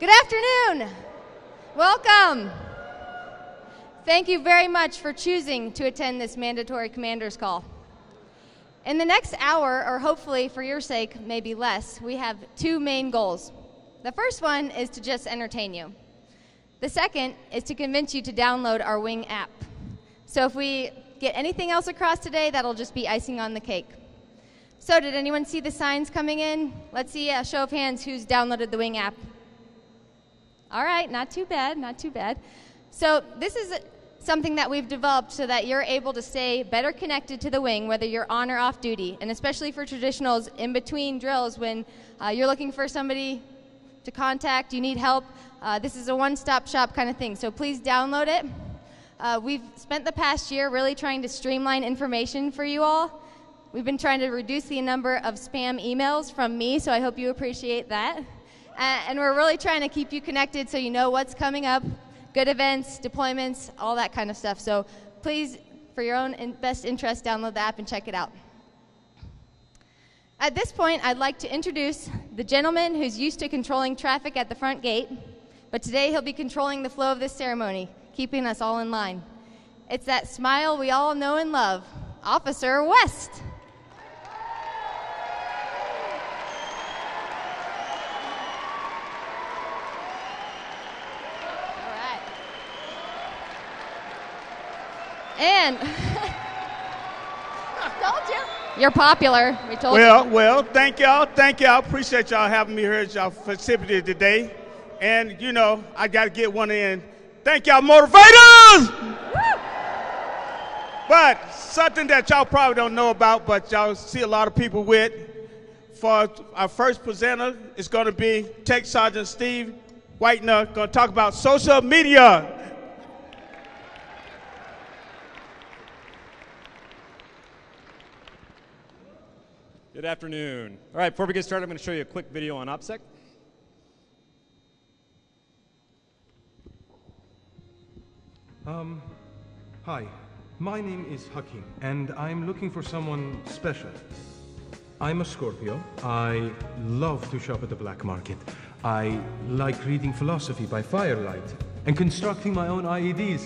Good afternoon. Welcome. Thank you very much for choosing to attend this mandatory commander's call. In the next hour, or hopefully for your sake, maybe less, we have two main goals. The first one is to just entertain you. The second is to convince you to download our Wing app. So if we get anything else across today, that'll just be icing on the cake. So did anyone see the signs coming in? Let's see a show of hands who's downloaded the Wing app. All right, not too bad, not too bad. So this is something that we've developed so that you're able to stay better connected to the Wing, whether you're on or off duty, and especially for traditionals in between drills when you're looking for somebody to contact, you need help. This is a one-stop shop kind of thing, so please download it. We've spent the past year really trying to streamline information for you all. We've been trying to reduce the number of spam emails from me, so I hope you appreciate that. And we're really trying to keep you connected so you know what's coming up, good events, deployments, all that kind of stuff. So please, for your own best interest, download the app and check it out. At this point, I'd like to introduce the gentleman who's used to controlling traffic at the front gate, but today he'll be controlling the flow of this ceremony, keeping us all in line. It's that smile we all know and love, Officer West. And told you. You're popular. We told you. Well, thank y'all. Thank y'all. Appreciate y'all having me here at y'all facility today. And, you know, I got to get one in. Thank y'all, motivators! Woo! But something that y'all probably don't know about, but y'all see a lot of people with, for our first presenter is going to be Tech Sergeant Steve Whitener, going to talk about social media. Good afternoon. All right, before we get started, I'm going to show you a quick video on OPSEC. Hi, my name is Hakim, and I'm looking for someone special. I'm a Scorpio. I love to shop at the black market. I like reading philosophy by firelight and constructing my own IEDs.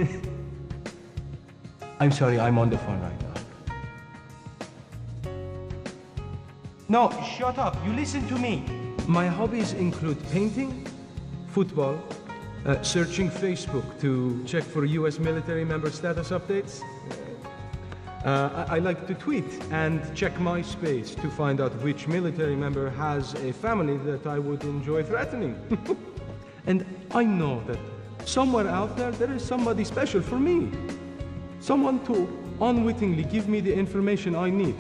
I'm sorry, I'm on the phone right now. No, shut up. You listen to me. My hobbies include painting, football, searching Facebook to check for U.S. military member status updates. I like to tweet and check MySpace to find out which military member has a family that I would enjoy threatening. And I know that somewhere out there is somebody special for me. Someone to unwittingly give me the information I need.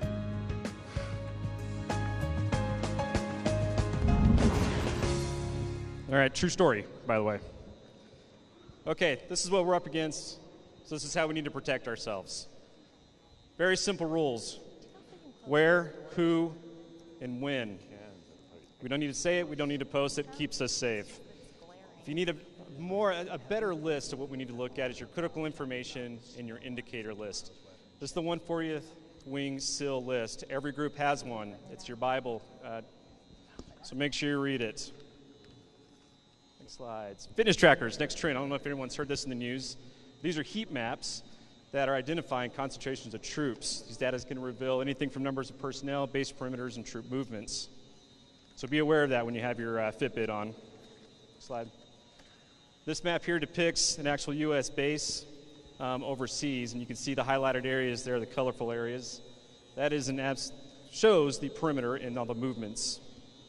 All right, true story, by the way. Okay, this is what we're up against, so this is how we need to protect ourselves. Very simple rules. Where, who, and when. We don't need to say it, we don't need to post it, keeps us safe. If you need a better list of what we need to look at is your critical information and your indicator list. This is the 140th Wing SEAL list. Every group has one. It's your Bible, so make sure you read it. Slides. Fitness trackers, next trend. I don't know if anyone's heard this in the news. These are heat maps that are identifying concentrations of troops. These data is going to reveal anything from numbers of personnel, base perimeters, and troop movements. So be aware of that when you have your Fitbit on. Slide. This map here depicts an actual U.S. base overseas, and you can see the highlighted areas there, the colorful areas. That is shows the perimeter and all the movements.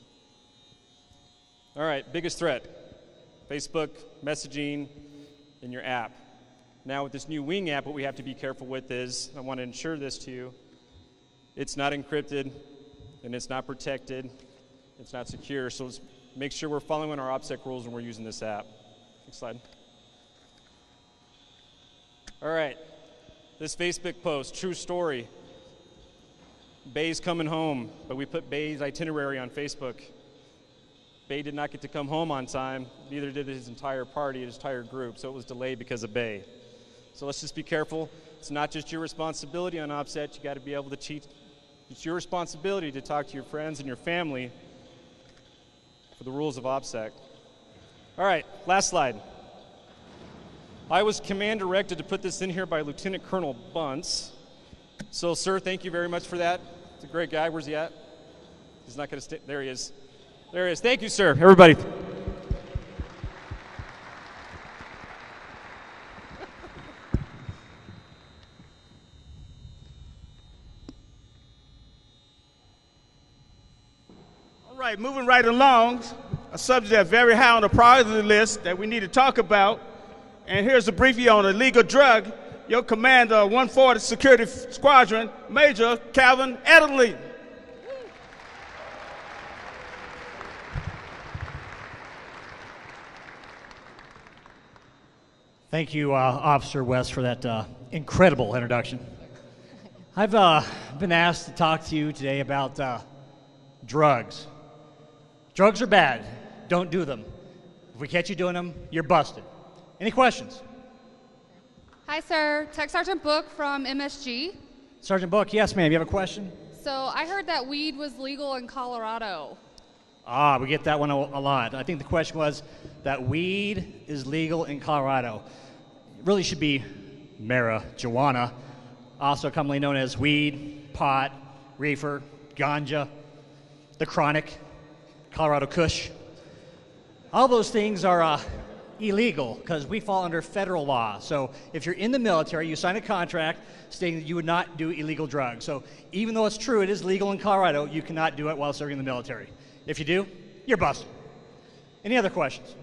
All right, biggest threat. Facebook, messaging, and your app. Now with this new Wing app, what we have to be careful with is, I want to ensure this to you, it's not encrypted, and it's not protected, it's not secure, so let's make sure we're following our OPSEC rules when we're using this app. Next slide. All right, this Facebook post, true story. Bay's coming home, but we put Bay's itinerary on Facebook. Bay did not get to come home on time, neither did his entire party, his entire group, so it was delayed because of Bay. So let's just be careful. It's not just your responsibility on OPSEC, you got to be able to cheat. It's your responsibility to talk to your friends and your family for the rules of OPSEC. All right, last slide. I was command directed to put this in here by Lieutenant Colonel Bunce. So, sir, thank you very much for that. He's a great guy. Where's he at? He's not going to stay. There he is. There he is. Thank you, sir. Everybody. All right, moving right along, a subject that's very high on the priority list that we need to talk about. And here's a briefing on illegal drug. Your commander of 140 Security Squadron, Major Calvin Adderley. Thank you, Officer West, for that incredible introduction. I've been asked to talk to you today about drugs. Drugs are bad. Don't do them. If we catch you doing them, you're busted. Any questions? Hi, sir. Tech Sergeant Book from MSG. Sergeant Book, yes, ma'am. You have a question? So I heard that weed was legal in Colorado. We get that one a lot. I think the question was that weed is legal in Colorado. It really should be marijuana, also commonly known as weed, pot, reefer, ganja, the chronic, Colorado Kush. All those things are illegal because we fall under federal law. So if you're in the military, you sign a contract stating that you would not do illegal drugs. So even though it's true, it is legal in Colorado, you cannot do it while serving in the military. If you do, you're busted. Any other questions?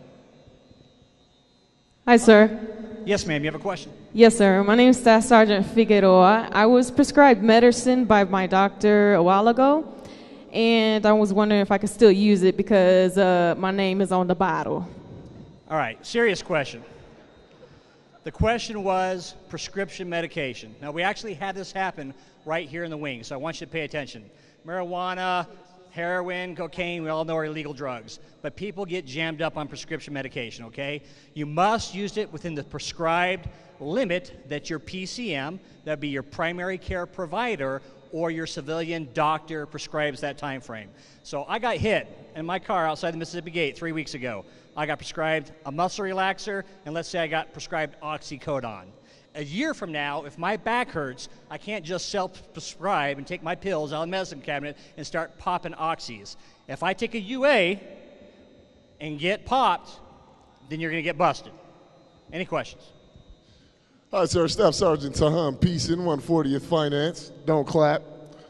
Hi, sir. Yes, ma'am. You have a question? Yes, sir. My name is Staff Sergeant Figueroa. I was prescribed medicine by my doctor a while ago, and I was wondering if I could still use it because my name is on the bottle. All right, serious question. The question was prescription medication. Now, we actually had this happen right here in the wing, so I want you to pay attention. Marijuana, heroin, cocaine, we all know are illegal drugs. But people get jammed up on prescription medication, okay? You must use it within the prescribed limit that your PCM, that would be your primary care provider, or your civilian doctor prescribes that time frame. So I got hit in my car outside the Mississippi Gate 3 weeks ago. I got prescribed a muscle relaxer, and let's say I got prescribed oxycodone. A year from now, if my back hurts, I can't just self-prescribe and take my pills out of the medicine cabinet and start popping oxys. If I take a UA and get popped, then you're going to get busted. Any questions? Hi, sir. Staff Sergeant Tahan Peason, 140th Finance. Don't clap.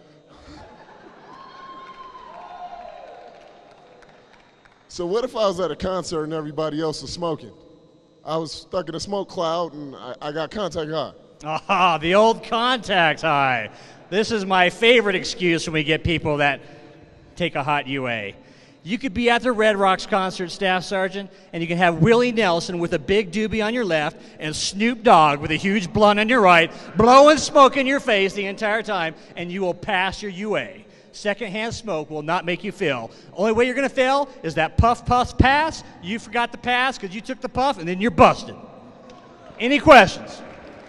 So what if I was at a concert and everybody else was smoking? I was stuck in a smoke cloud and I got contact high. Ah, the old contact high. This is my favorite excuse when we get people that take a hot UA. You could be at the Red Rocks concert, Staff Sergeant, and you can have Willie Nelson with a big doobie on your left and Snoop Dogg with a huge blunt on your right, blowing smoke in your face the entire time, and you will pass your UA. Secondhand smoke will not make you fail. Only way you're going to fail is that puff, puff, pass. You forgot to pass because you took the puff, and then you're busted. Any questions?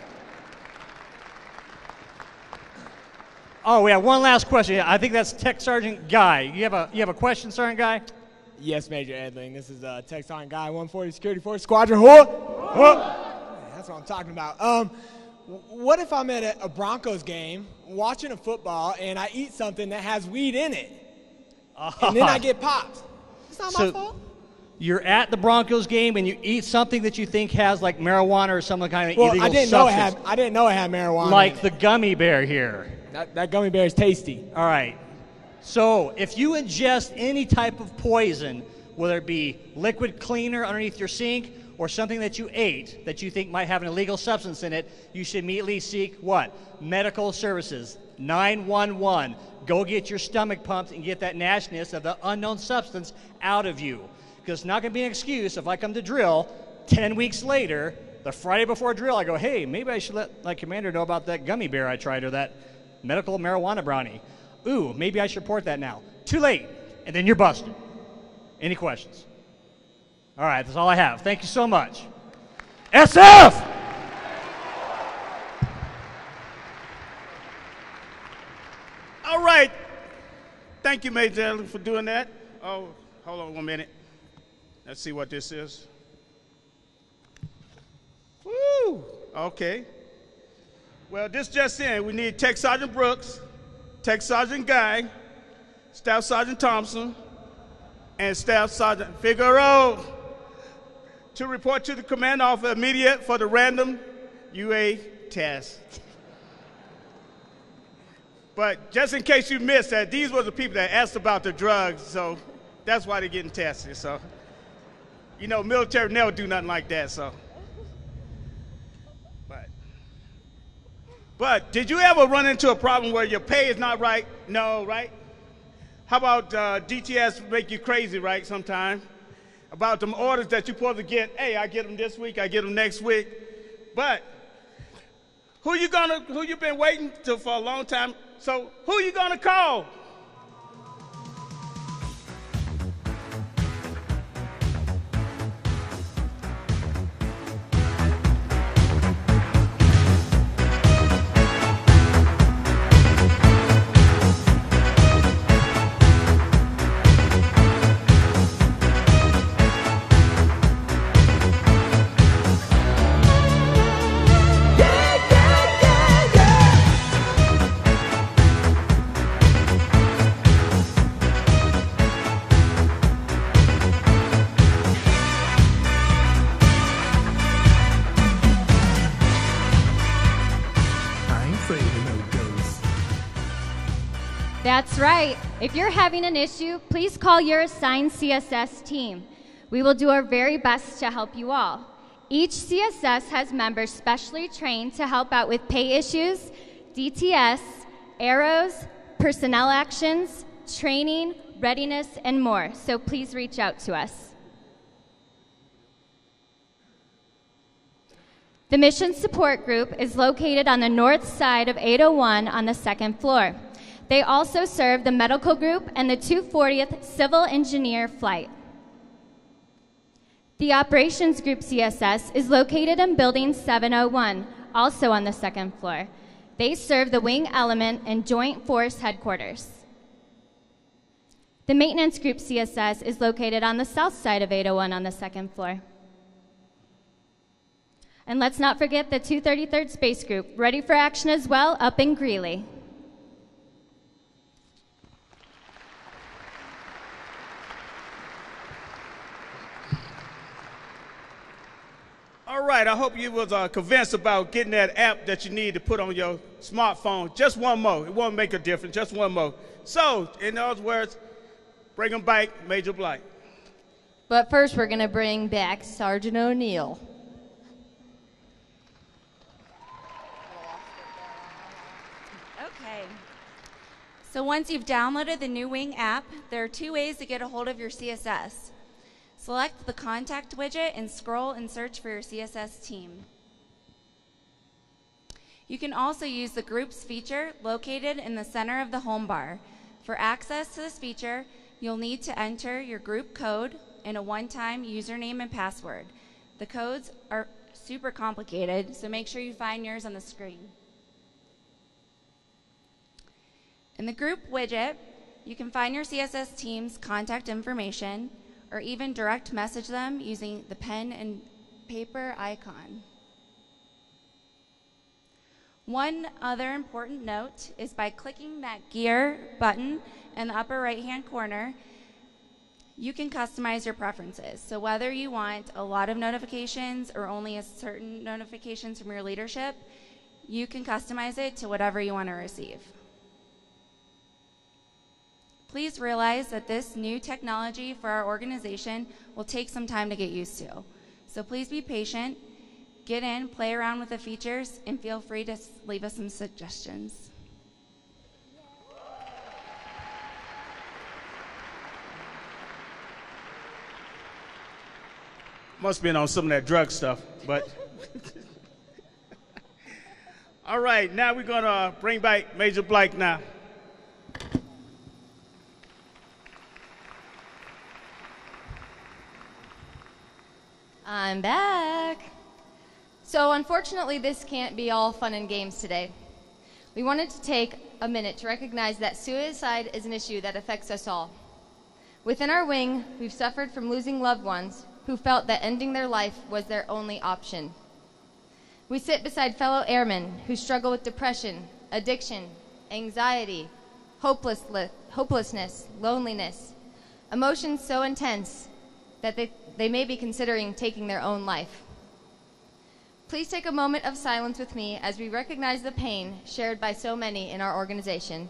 Oh, we have one last question. I think that's Tech Sergeant Guy. You have a question, Sergeant Guy? Yes, Major Edling. This is Tech Sergeant Guy, 140 Security Force Squadron. That's what I'm talking about. What if I'm at a Broncos game, watching a football, and I eat something that has weed in it, and then I get popped? It's not my fault. You're at the Broncos game and you eat something that you think has like marijuana or some kind of illegal substance. I didn't know it had marijuana. Like the gummy bear here. That gummy bear is tasty. All right. So if you ingest any type of poison, whether it be liquid cleaner underneath your sink or something that you ate that you think might have an illegal substance in it, you should immediately seek what? Medical services. 911. Go get your stomach pumped and get that nastiness of the unknown substance out of you. Because it's not going to be an excuse if I come to drill 10 weeks later, the Friday before drill, I go, hey, maybe I should let my commander know about that gummy bear I tried or that medical marijuana brownie. Ooh, maybe I should report that now. Too late, and then you're busted. Any questions? All right, that's all I have. Thank you so much. SF! All right. Thank you, Major Edling, for doing that. Oh, hold on 1 minute. Let's see what this is. Woo! Okay. Well, this just in. We need Tech Sergeant Brooks, Tech Sergeant Guy, Staff Sergeant Thompson, and Staff Sergeant Figueroa to report to the command officer immediate for the random UA test. But just in case you missed that, these were the people that asked about the drugs, so that's why they're getting tested. So, you know, military never do nothing like that, so. But did you ever run into a problem where your pay is not right? No, right? How about DTS make you crazy, right, sometime? About them orders that you're supposed to get, hey, I get them this week, I get them next week. But who you been waiting to for a long time? So who you gonna call? That's right. If you're having an issue, please call your assigned CSS team. We will do our very best to help you all. Each CSS has members specially trained to help out with pay issues, DTS, arrows, personnel actions, training, readiness, and more. So please reach out to us. The Mission Support Group is located on the north side of 801 on the second floor. They also serve the medical group and the 240th Civil Engineer Flight. The Operations Group CSS is located in Building 701, also on the second floor. They serve the Wing Element and Joint Force Headquarters. The Maintenance Group CSS is located on the south side of 801 on the second floor. And let's not forget the 233rd Space Group, ready for action as well, up in Greeley. All right, I hope you was convinced about getting that app that you need to put on your smartphone. Just one more. It won't make a difference. Just one more. So, in other words, bring them back, Major Blight. But first, we're going to bring back Sergeant O'Neill. Okay. So once you've downloaded the new Wing app, there are two ways to get a hold of your CSS. Select the Contact widget and scroll and search for your CSS team. You can also use the Groups feature located in the center of the home bar. For access to this feature, you'll need to enter your group code and a one-time username and password. The codes are super complicated, so make sure you find yours on the screen. In the Group widget, you can find your CSS team's contact information, or even direct message them using the pen and paper icon. One other important note is by clicking that gear button in the upper right-hand corner, you can customize your preferences. So whether you want a lot of notifications or only a certain notifications from your leadership, you can customize it to whatever you want to receive. Please realize that this new technology for our organization will take some time to get used to. So please be patient, get in, play around with the features, and feel free to leave us some suggestions. Must have been on some of that drug stuff, but. All right, now we're going to bring back Major Blake now. I'm back. So unfortunately, this can't be all fun and games today. We wanted to take a minute to recognize that suicide is an issue that affects us all. Within our wing, we've suffered from losing loved ones who felt that ending their life was their only option. We sit beside fellow airmen who struggle with depression, addiction, anxiety, hopelessness, loneliness, emotions so intense that they may be considering taking their own life. Please take a moment of silence with me as we recognize the pain shared by so many in our organization.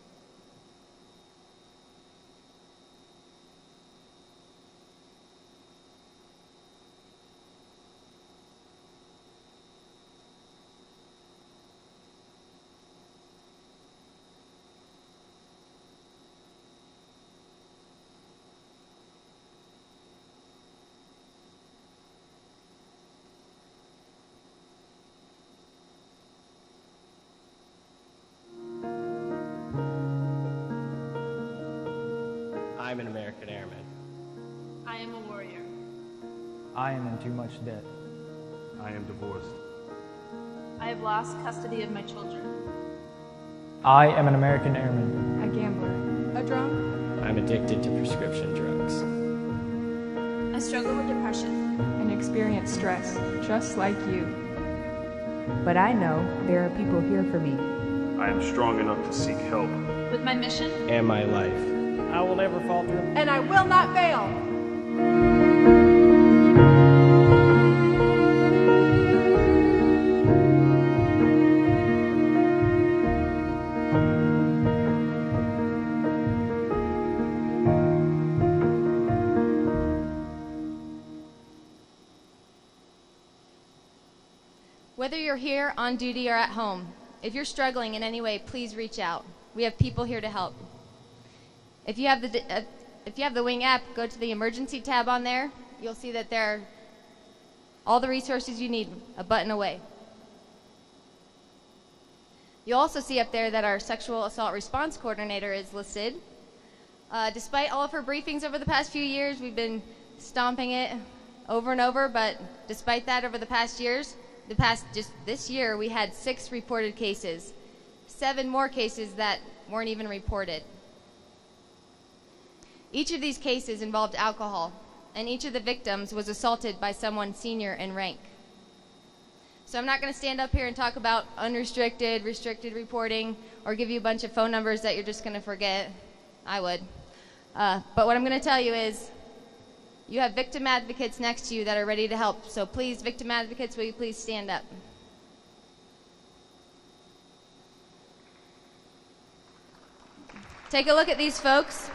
I'm an American airman. I am a warrior. I am in too much debt. I am divorced. I have lost custody of my children. I am an American airman. A gambler. A drunk. I'm addicted to prescription drugs. I struggle with depression. And experience stress, just like you. But I know there are people here for me. I am strong enough to seek help. With my mission and my life. I will never falter. And I will not fail. Whether you're here on duty or at home, if you're struggling in any way, please reach out. We have people here to help. If you have the Wing app, go to the emergency tab on there. You'll see that there are all the resources you need a button away. You'll also see up there that our sexual assault response coordinator is listed. Despite all of her briefings over the past few years, we've been stomping it over and over, but despite that, over the past years, just this year, we had 6 reported cases, 7 more cases that weren't even reported. Each of these cases involved alcohol, and each of the victims was assaulted by someone senior in rank. So I'm not going to stand up here and talk about unrestricted, restricted reporting, or give you a bunch of phone numbers that you're just going to forget. I would. But what I'm going to tell you is you have victim advocates next to you that are ready to help. So please, victim advocates, will you please stand up? Take a look at these folks.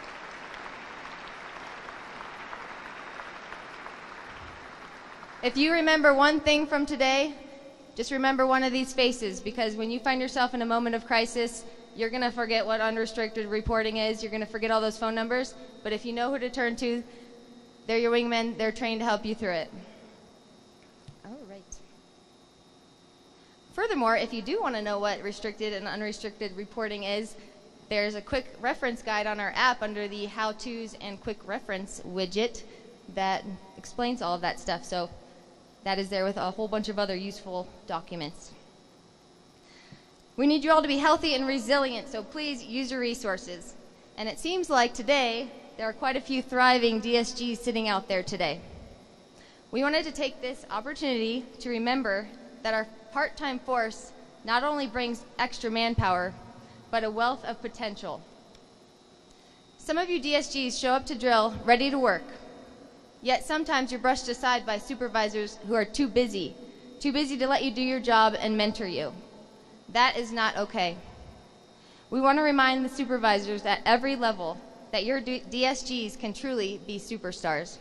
If you remember one thing from today, just remember one of these faces, because when you find yourself in a moment of crisis, you're going to forget what unrestricted reporting is. You're going to forget all those phone numbers. But if you know who to turn to, they're your wingmen. They're trained to help you through it. All right. Furthermore, if you do want to know what restricted and unrestricted reporting is, there's a quick reference guide on our app under the how-tos and quick reference widget that explains all of that stuff. So that is there with a whole bunch of other useful documents. We need you all to be healthy and resilient, so please use your resources. And it seems like today there are quite a few thriving DSGs sitting out there today. We wanted to take this opportunity to remember that our part-time force not only brings extra manpower, but a wealth of potential. Some of you DSGs show up to drill ready to work. Yet sometimes you're brushed aside by supervisors who are too busy to let you do your job and mentor you. That is not okay. We want to remind the supervisors at every level that your DSGs can truly be superstars.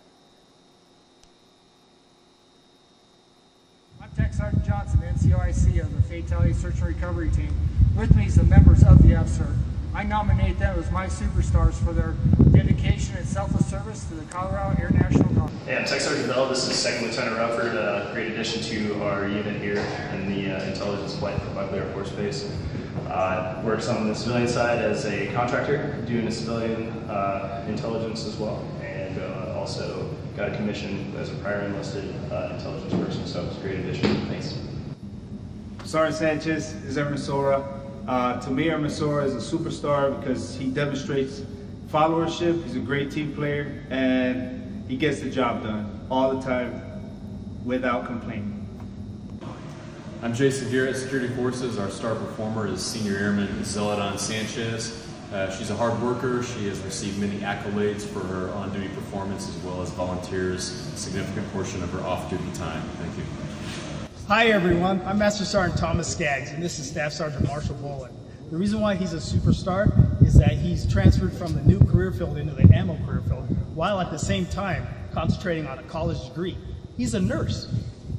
I'm Tech Sergeant Johnson, NCOIC of the Fatality Search and Recovery Team. With me is the members of the FSERT. I nominate them as my superstars for their dedication and selfless service to the Colorado Air National Guard. Hey, I'm Tech Sergeant Bell. This is Second Lieutenant Rufford, a great addition to our unit here in the Intelligence Flight for Buckley Air Force Base. Works on the civilian side as a contractor, doing the civilian intelligence as well, and also got a commission as a prior enlisted intelligence person, so it's a great addition. Thanks. Sergeant Sanchez is Ermisora. To me, Ermisora is a superstar because he demonstrates followership. He's a great team player, and he gets the job done all the time without complaining. I'm Jason Garrett, Security Forces. Our star performer is Senior Airman Zeladon Sanchez. She's a hard worker. She has received many accolades for her on-duty performance as well as volunteers a significant portion of her off-duty time. Thank you. Hi everyone, I'm Master Sergeant Thomas Skaggs, and this is Staff Sergeant Marshall Boland. The reason why he's a superstar is that he's transferred from the new career field into the ammo career field, while at the same time concentrating on a college degree. He's a nurse.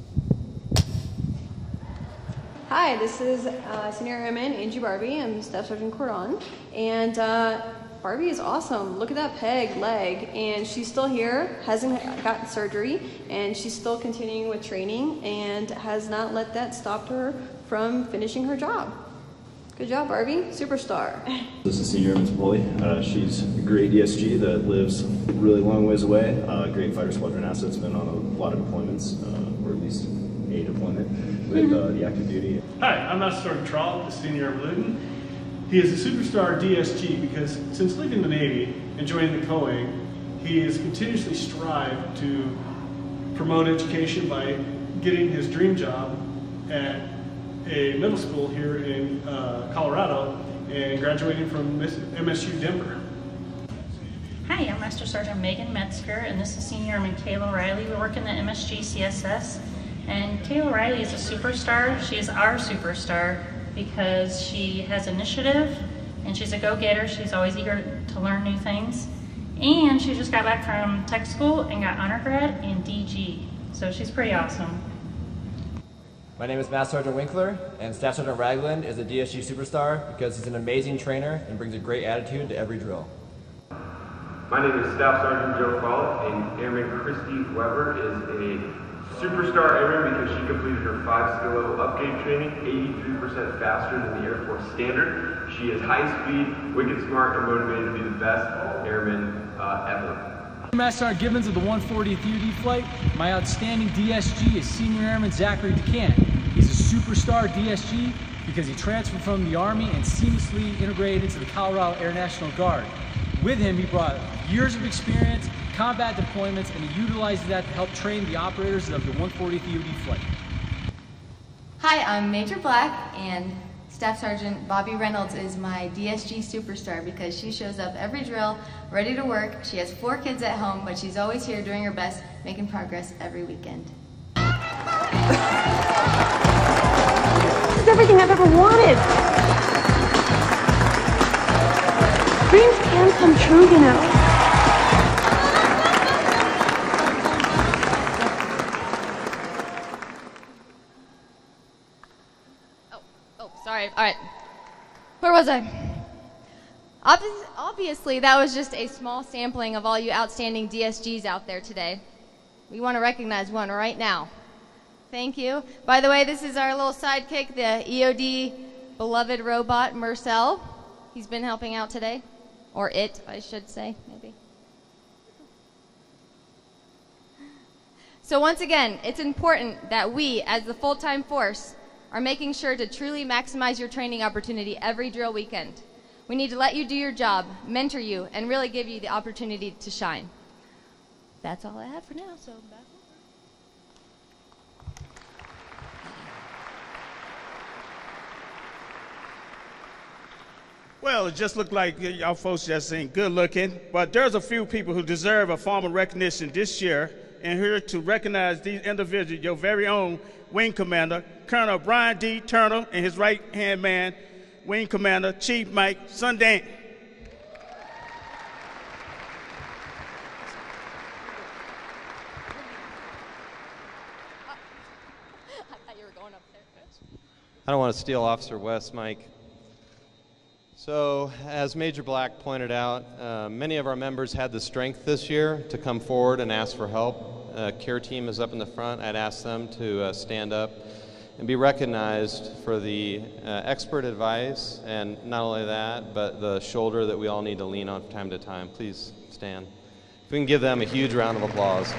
Hi, this is Senior Airman Angie Barbie. I'm Staff Sergeant Cordon, and Barbie is awesome. Look at that peg leg, and she's still here, hasn't gotten surgery, and she's still continuing with training and has not let that stop her from finishing her job. Good job, Barbie. Superstar. This is Senior Airman Spoli. She's a great ESG that lives really long ways away. Great fighter squadron asset's been on a lot of deployments, or at least a deployment with the active duty. Hi, I'm Master Sergeant Trawl, the Senior Airman Lieutenant. He is a superstar DSG because since leaving the Navy and joining the COANG, he has continuously strived to promote education by getting his dream job at a middle school here in Colorado and graduating from MSU Denver. Hi, I'm Master Sergeant Megan Metzger, and this is Senior Airman Kayla Riley. We work in the MSG CSS, and Kayla Riley is a superstar. She is our superstar because she has initiative, and she's a go-getter. She's always eager to learn new things. And she just got back from tech school and got honor grad in DG, so she's pretty awesome. My name is Master Sergeant Winkler, and Staff Sergeant Ragland is a DSG superstar because he's an amazing trainer and brings a great attitude to every drill. My name is Staff Sergeant Joe Fall, and Airman Christy Weber is a superstar airman because she completed her 5-skill level upgrade training 83% faster than the Air Force standard. She is high speed, wicked smart, and motivated to be the best airman ever. Master Sergeant Gibbons of the 140th UD Flight. My outstanding DSG is Senior Airman Zachary DeCant. He's a superstar DSG because he transferred from the Army and seamlessly integrated into the Colorado Air National Guard. With him, he brought years of experience, combat deployments, and he utilizes that to help train the operators of the 140th UD Flight. Hi, I'm Major Black, and Staff Sergeant Bobby Reynolds is my DSG superstar because she shows up every drill, ready to work. She has 4 kids at home, but she's always here doing her best, making progress every weekend. This is everything I've ever wanted. Dreams can come true, you know. Sorry, all right. Where was I? Obviously, that was just a small sampling of all you outstanding DSGs out there today. We want to recognize one right now. Thank you. By the way, this is our little sidekick, the EOD beloved robot, Marcel. He's been helping out today. Or it, I should say, maybe. So once again, it's important that we, as the full-time force, are making sure to truly maximize your training opportunity every drill weekend. We need to let you do your job, mentor you, and really give you the opportunity to shine. That's all I have for now, so back. Well, it just looked like y'all folks just ain't good looking, but there's a few people who deserve a formal recognition this year, and here to recognize these individuals, your very own Wing Commander, Colonel Brian D. Turner, and his right-hand man, Wing Commander Chief Mike Sundance. I don't want to steal Officer West's mic. So, as Major Black pointed out, many of our members had the strength this year to come forward and ask for help. CARE team is up in the front. I'd ask them to stand up and be recognized for the expert advice, and not only that, but the shoulder that we all need to lean on from time to time. Please stand. If we can give them a huge round of applause.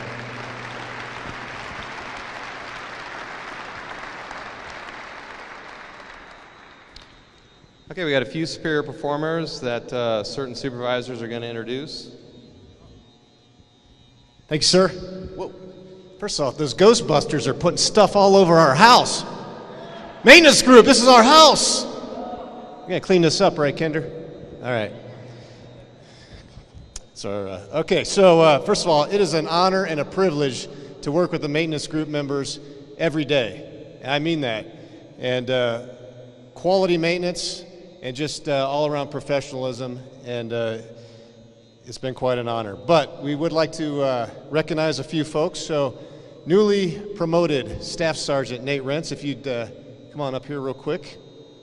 Okay, we got a few superior performers that certain supervisors are going to introduce. Thank you, sir. Whoa. First off, those Ghostbusters are putting stuff all over our house. Maintenance group, this is our house. We're going to clean this up, right, Kinder? All right. So, okay, so first of all, it is an honor and a privilege to work with the maintenance group members every day. And I mean that. And quality maintenance and just all around professionalism, and it's been quite an honor. But we would like to recognize a few folks. So, newly promoted Staff Sergeant Nate Rentz, if you'd come on up here real quick.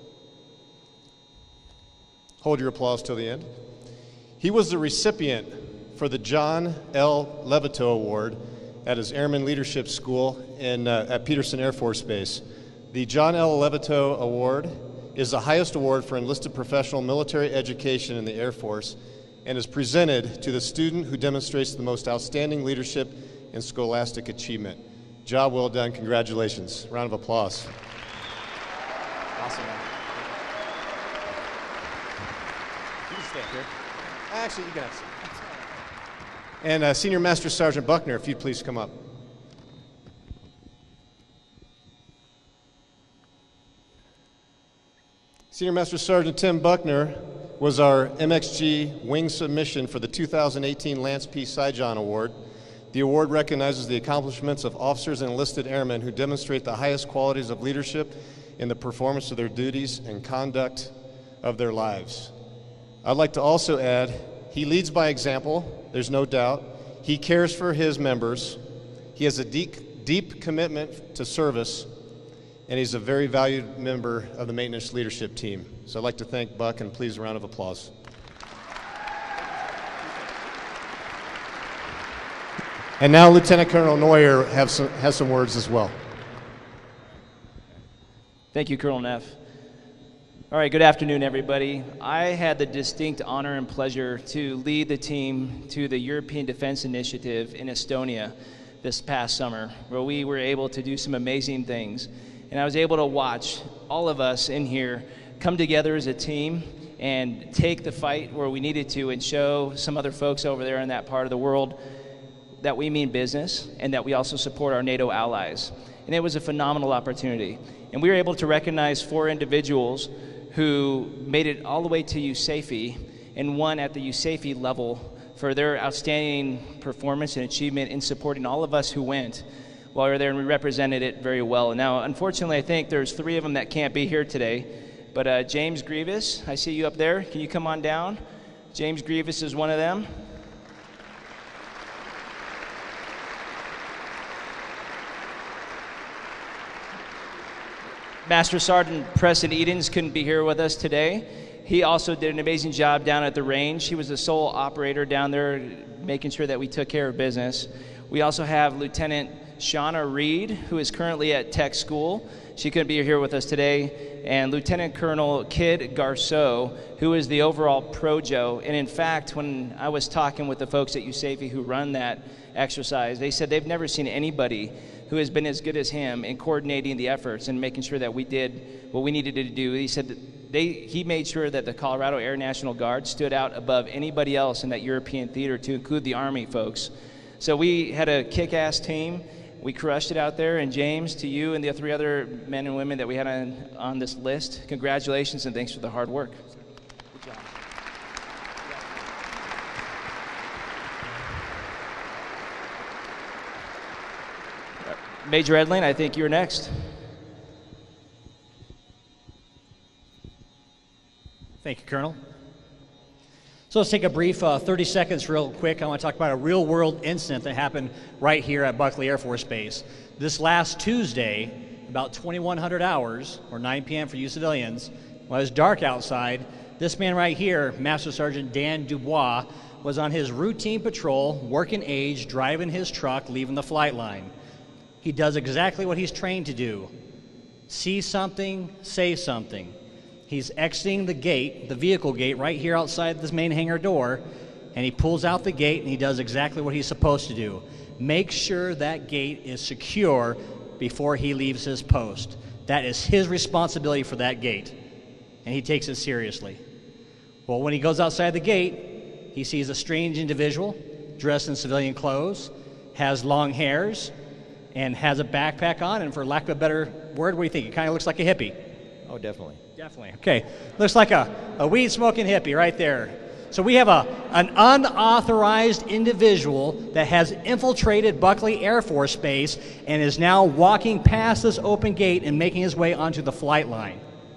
Hold your applause till the end. He was the recipient for the John L. Levito Award at his Airman Leadership School at Peterson Air Force Base. The John L. Levito Award is the highest award for enlisted professional military education in the Air Force and is presented to the student who demonstrates the most outstanding leadership and scholastic achievement. Job well done. Congratulations. Round of applause. Awesome. You can stay up here. Actually, you can have some. And Senior Master Sergeant Buckner, if you'd please come up. Senior Master Sergeant Tim Buckner was our MXG wing submission for the 2018 Lance P. Saijan Award. The award recognizes the accomplishments of officers and enlisted airmen who demonstrate the highest qualities of leadership in the performance of their duties and conduct of their lives. I'd like to also add, he leads by example, there's no doubt. He cares for his members. He has a deep commitment to service, and he's a very valued member of the maintenance leadership team. So I'd like to thank Buck, and please a round of applause. And now Lieutenant Colonel Neuer has some words as well. Thank you, Colonel Neff. All right, good afternoon, everybody. I had the distinct honor and pleasure to lead the team to the European Defense Initiative in Estonia this past summer, where we were able to do some amazing things. And I was able to watch all of us in here come together as a team and take the fight where we needed to and show some other folks over there in that part of the world that we mean business and that we also support our NATO allies. And it was a phenomenal opportunity. And we were able to recognize 4 individuals who made it all the way to USAFE and won at the USAFE level for their outstanding performance and achievement in supporting all of us who went while we were there, and we represented it very well. Now, unfortunately, I think there's 3 of them that can't be here today, but James Grievous, I see you up there. Can you come on down? James Grievous is one of them. Master Sergeant Preston Edens couldn't be here with us today. He also did an amazing job down at the range. He was the sole operator down there making sure that we took care of business. We also have Lieutenant Shauna Reed, who is currently at tech school. She couldn't be here with us today. And Lieutenant Colonel Kid Garceau, who is the overall Projo. And in fact, when I was talking with the folks at USAFE who run that exercise, they said they've never seen anybody who has been as good as him in coordinating the efforts and making sure that we did what we needed to do. He said that he made sure that the Colorado Air National Guard stood out above anybody else in that European theater, to include the Army folks. So we had a kick-ass team. We crushed it out there. And James, to you and the 3 other men and women that we had on this list, congratulations and thanks for the hard work. Good job. Major Edling, I think you're next. Thank you, Colonel. So let's take a brief 30 seconds real quick. I want to talk about a real-world incident that happened right here at Buckley Air Force Base. This last Tuesday, about 2100 hours, or 9 p.m. for you civilians, while it was dark outside, this man right here, Master Sergeant Dan Dubois, was on his routine patrol, working age, driving his truck, leaving the flight line. He does exactly what he's trained to do. See something, say something. He's exiting the gate, the vehicle gate, right here outside this main hangar door, and he pulls out the gate and he does exactly what he's supposed to do. Make sure that gate is secure before he leaves his post. That is his responsibility for that gate. and he takes it seriously. Well, when he goes outside the gate, he sees a strange individual dressed in civilian clothes, has long hairs, and has a backpack on, and for lack of a better word, what do you think? It kind of looks like a hippie. Oh, definitely. Definitely. Okay. Looks like a weed-smoking hippie right there. So we have an unauthorized individual that has infiltrated Buckley Air Force Base and is now walking past this open gate and making his way onto the flight line.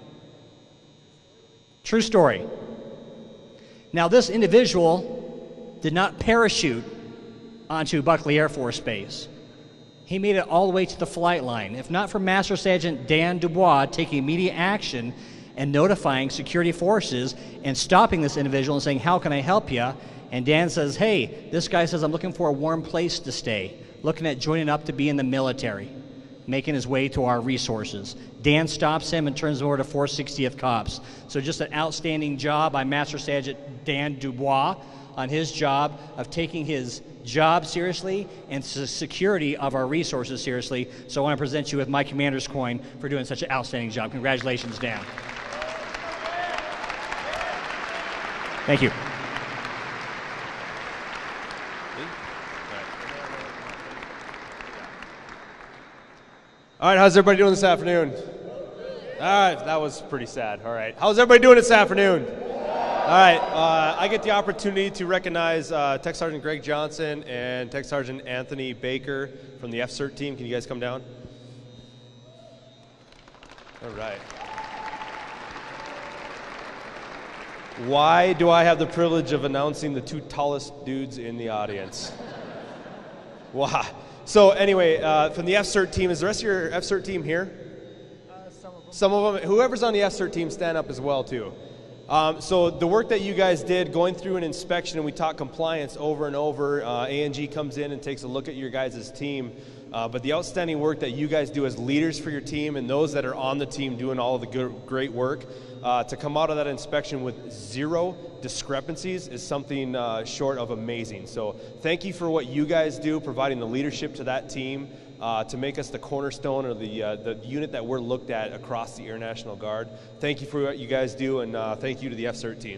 True story. Now, this individual did not parachute onto Buckley Air Force Base. He made it all the way to the flight line. If not for Master Sergeant Dan Dubois taking immediate action and notifying security forces and stopping this individual and saying, how can I help you? And Dan says, hey, this guy says I'm looking for a warm place to stay, looking at joining up to be in the military, making his way to our resources. Dan stops him and turns him over to 460th Cops. So just an outstanding job by Master Sergeant Dan Dubois on his job of taking his job seriously and security of our resources seriously. So I want to present you with my commander's coin for doing such an outstanding job. Congratulations, Dan. Thank you. All right, how's everybody doing this afternoon? All right, that was pretty sad. All right, how's everybody doing this afternoon? All right, I get the opportunity to recognize Tech Sergeant Greg Johnson and Tech Sergeant Anthony Baker from the FCERT team. Can you guys come down? All right. Why do I have the privilege of announcing the two tallest dudes in the audience? Wow. So anyway, from the FCERT team, is the rest of your FCERT team here? Some of them. Whoever's on the FCERT team, stand up as well too. So the work that you guys did, going through an inspection, and we taught compliance over and over. ANG comes in and takes a look at your guys' team. But the outstanding work that you guys do as leaders for your team and those that are on the team doing all of the great work, to come out of that inspection with 0 discrepancies is something short of amazing. So thank you for what you guys do, providing the leadership to that team to make us the cornerstone or the unit that we're looked at across the Air National Guard. Thank you for what you guys do, and thank you to the FCERT team.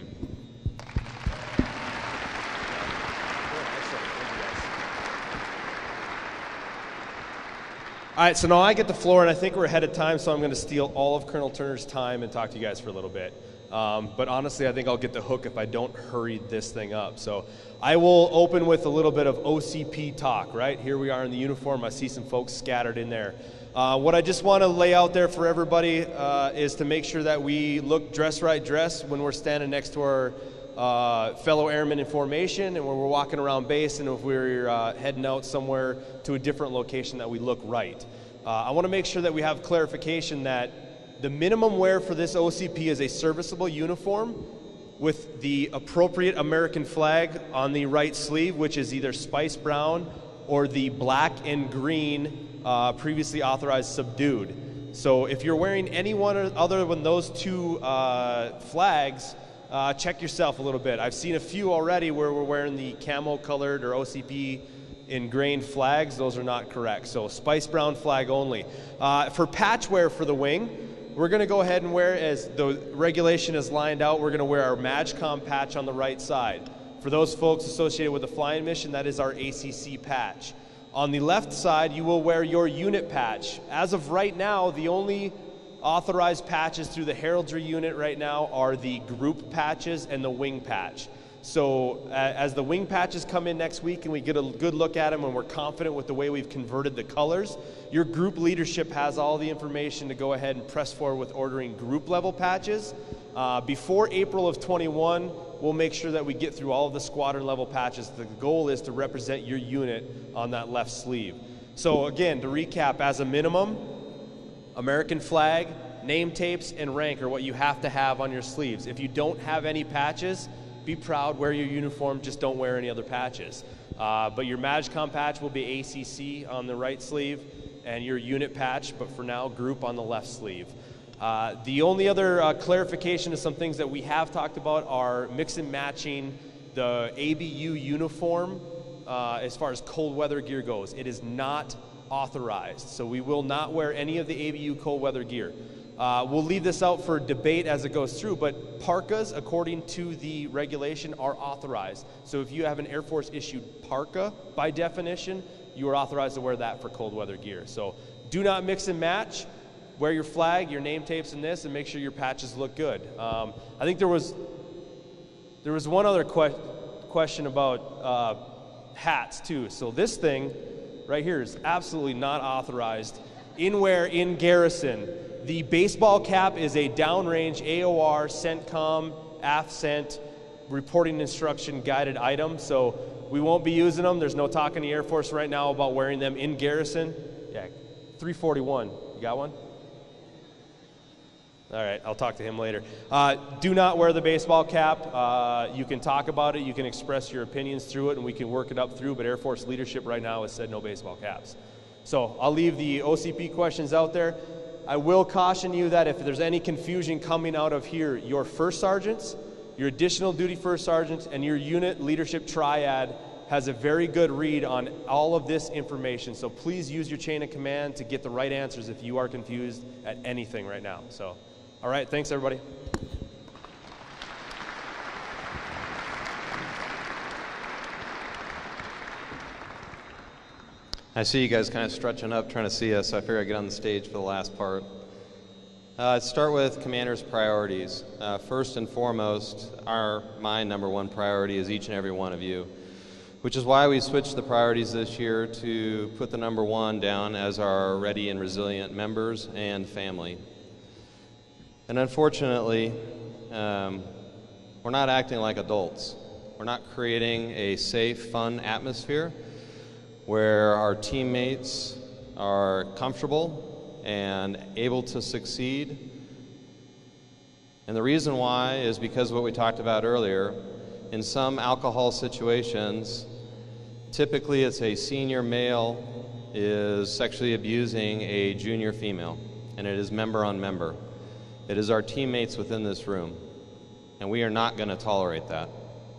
All right, so now I get the floor, and I think we're ahead of time, so I'm going to steal all of Colonel Turner's time and talk to you guys for a little bit. But honestly, I think I'll get the hook if I don't hurry this thing up. So I will open with a little bit of OCP talk, right? Here we are in the uniform. I see some folks scattered in there. What I just want to lay out there for everybody is to make sure that we look dress when we're standing next to our fellow airmen in formation, and when we're walking around base, and if we're heading out somewhere to a different location, that we look right. I want to make sure that we have clarification that the minimum wear for this OCP is a serviceable uniform with the appropriate American flag on the right sleeve, which is either spice brown or the black and green previously authorized subdued. So if you're wearing any one other than those two flags, check yourself a little bit. I've seen a few already where we're wearing the camo colored or OCP ingrained flags. Those are not correct. So spice brown flag only. For patch wear for the wing, we're going to go ahead and wear, as the regulation is lined out, we're going to wear our MAGCOM patch on the right side. For those folks associated with the flying mission, that is our ACC patch. On the left side, you will wear your unit patch. As of right now, the only authorized patches through the heraldry unit right now are the group patches and the wing patch. So as the wing patches come in next week and we get a good look at them and we're confident with the way we've converted the colors, your group leadership has all the information to go ahead and press forward with ordering group level patches. Before April of 21, we'll make sure that we get through all of the squadron level patches. The goal is to represent your unit on that left sleeve. So again, to recap, as a minimum, American flag, name tapes, and rank are what you have to have on your sleeves. If you don't have any patches, be proud, wear your uniform, just don't wear any other patches. But your MAGCOM patch will be ACC on the right sleeve, and your unit patch, but for now, group on the left sleeve. The only other clarification of some things that we have talked about are mix and matching the ABU uniform as far as cold weather gear goes. It is not authorized, so we will not wear any of the ABU cold weather gear. We'll leave this out for debate as it goes through, but parkas, according to the regulation, are authorized. So if you have an Air Force issued parka, by definition, you are authorized to wear that for cold weather gear. So do not mix and match. Wear your flag, your name tapes in this, and make sure your patches look good. I think there was one other question about hats too. So this thing right here is absolutely not authorized in garrison. The baseball cap is a downrange AOR, CENTCOM, AFCENT reporting instruction guided item, so we won't be using them. There's no talk in the Air Force right now about wearing them in garrison. Yeah, 341, you got one? All right, I'll talk to him later. Do not wear the baseball cap. You can talk about it, you can express your opinions through it, and we can work it up through, but Air Force leadership right now has said no baseball caps. So I'll leave the OCP questions out there. I will caution you that if there's any confusion coming out of here, your first sergeants, your additional duty first sergeants, and your unit leadership triad has a very good read on all of this information. So please use your chain of command to get the right answers if you are confused at anything right now. So, all right, thanks everybody. I see you guys kind of stretching up trying to see us, so I figure I'd get on the stage for the last part. Let's start with Commander's priorities. First and foremost, my number one priority is each and every one of you, which is why we switched the priorities this year to put the number one down as our ready and resilient members and family. And unfortunately, we're not acting like adults. We're not creating a safe, fun atmosphere where our teammates are comfortable and able to succeed. And the reason why is because of what we talked about earlier. In some alcohol situations, typically it's a senior male is sexually abusing a junior female, and it is member on member. It is our teammates within this room, and we are not going to tolerate that.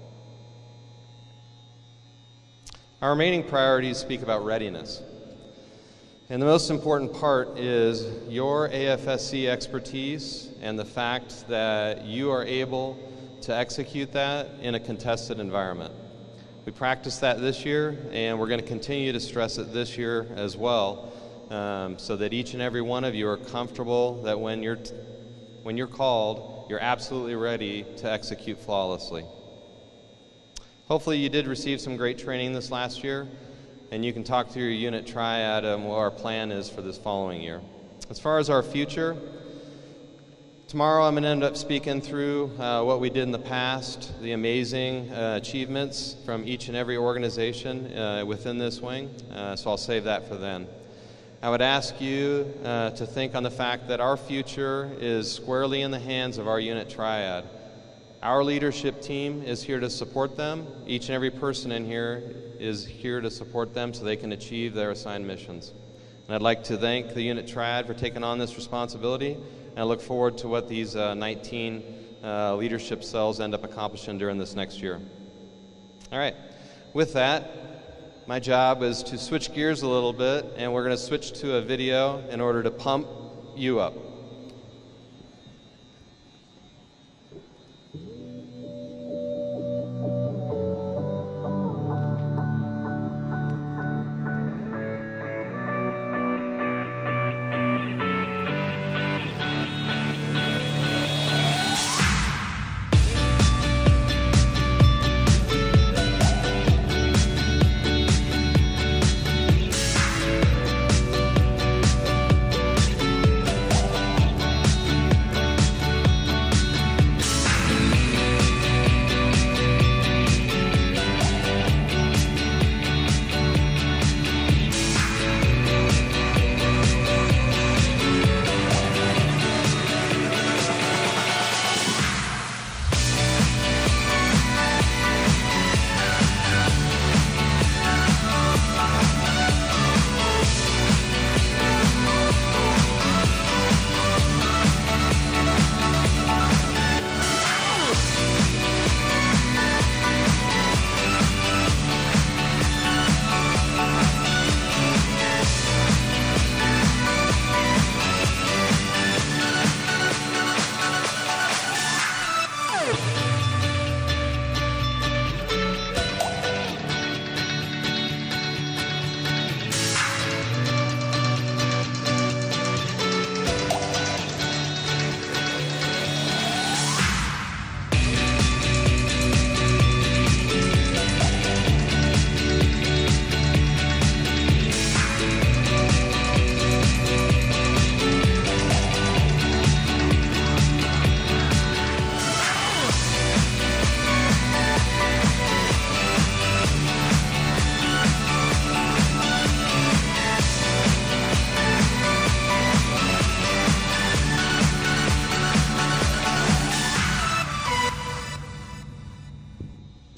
Our remaining priorities speak about readiness. And the most important part is your AFSC expertise and the fact that you are able to execute that in a contested environment. We practiced that this year, and we're going to continue to stress it this year as well, so that each and every one of you are comfortable that when you're called, you're absolutely ready to execute flawlessly. Hopefully you did receive some great training this last year, and you can talk through your unit triad and what our plan is for this following year. As far as our future, tomorrow I'm going to end up speaking through what we did in the past, the amazing achievements from each and every organization within this wing, so I'll save that for then. I would ask you to think on the fact that our future is squarely in the hands of our unit triad. Our leadership team is here to support them. Each and every person in here is here to support them so they can achieve their assigned missions. And I'd like to thank the unit triad for taking on this responsibility, and I look forward to what these 19 leadership cells end up accomplishing during this next year. All right, with that, my job is to switch gears a little bit, and we're going to switch to a video in order to pump you up.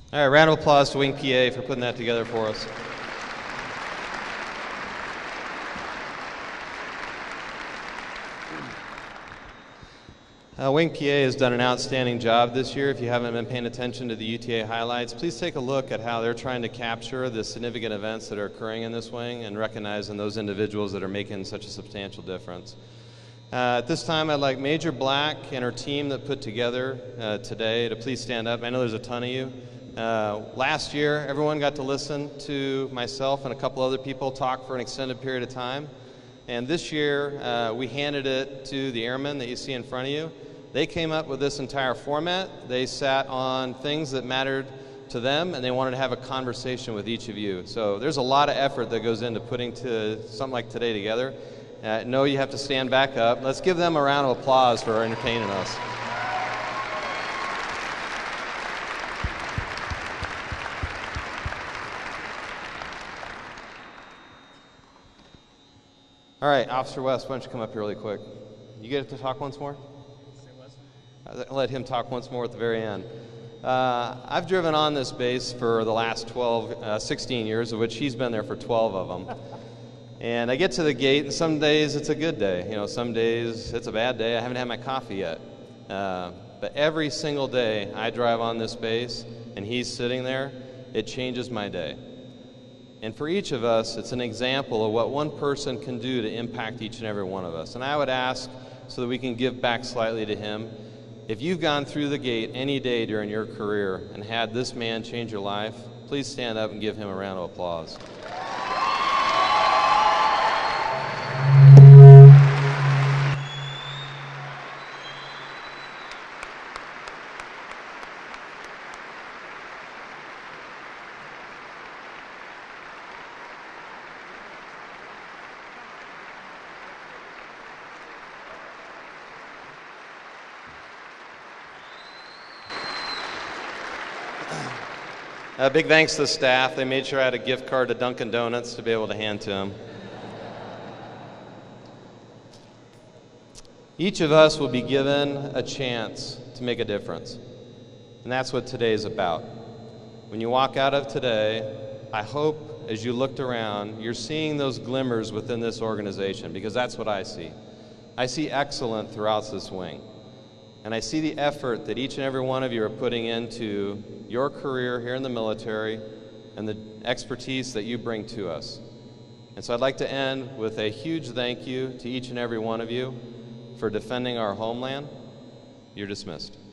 All right, round of applause to Wing PA for putting that together for us. Wing PA has done an outstanding job this year. If you haven't been paying attention to the UTA highlights, please take a look at how they're trying to capture the significant events that are occurring in this wing and recognizing those individuals that are making such a substantial difference. At this time, I'd like Major Black and her team that put together today to please stand up. I know there's a ton of you. Last year, everyone got to listen to myself and a couple other people talk for an extended period of time. And this year, we handed it to the airmen that you see in front of you. They came up with this entire format. They sat on things that mattered to them, and they wanted to have a conversation with each of you. So there's a lot of effort that goes into putting something like today together. No, you have to stand back up. Let's give them a round of applause for entertaining us. All right, Officer West, why don't you come up here really quick? You get to talk once more? I'll let him talk once more at the very end. I've driven on this base for the last 16 years, of which he's been there for 12 of them. And I get to the gate, and some days it's a good day. You know, some days it's a bad day. I haven't had my coffee yet. But every single day I drive on this base, and he's sitting there, it changes my day. And for each of us, it's an example of what one person can do to impact each and every one of us. And I would ask, so that we can give back slightly to him, if you've gone through the gate any day during your career and had this man change your life, please stand up and give him a round of applause. Big thanks to the staff. They made sure I had a gift card to Dunkin' Donuts to be able to hand to him. Each of us will be given a chance to make a difference. And that's what today is about. When you walk out of today, I hope as you looked around, you're seeing those glimmers within this organization, because that's what I see. I see excellence throughout this wing. And I see the effort that each and every one of you are putting into your career here in the military and the expertise that you bring to us. And so I'd like to end with a huge thank you to each and every one of you for defending our homeland. You're dismissed.